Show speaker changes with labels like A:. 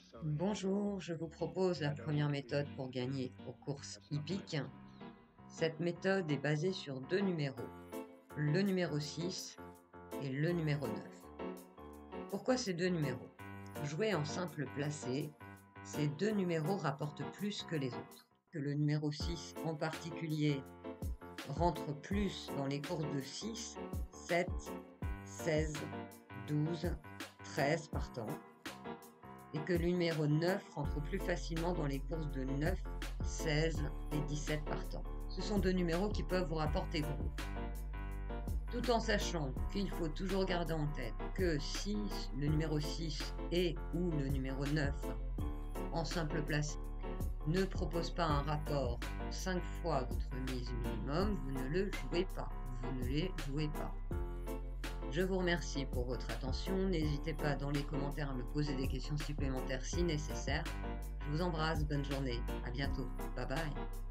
A: Bonjour, je vous propose la première méthode pour gagner aux courses hippiques. Cette méthode est basée sur deux numéros, le numéro 6 et le numéro 9. Pourquoi ces deux numéros? Jouer en simple placé, ces deux numéros rapportent plus que les autres. Que le numéro 6 en particulier rentre plus dans les courses de 6, 7, 16, 12, 13 partant, et que le numéro 9 rentre plus facilement dans les courses de 9, 16 et 17 partants. Ce sont deux numéros qui peuvent vous rapporter gros. Tout en sachant qu'il faut toujours garder en tête que si le numéro 6 et ou le numéro 9 en simple place ne propose pas un rapport 5 fois votre mise minimum, vous ne le jouez pas. Vous ne les jouez pas. Je vous remercie pour votre attention. N'hésitez pas dans les commentaires à me poser des questions supplémentaires si nécessaire. Je vous embrasse, bonne journée, à bientôt, bye bye.